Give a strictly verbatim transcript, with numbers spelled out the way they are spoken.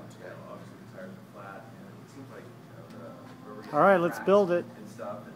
obviously the tires are flat, and it seems like, you know, the rubber All right, let's build it. and stuff.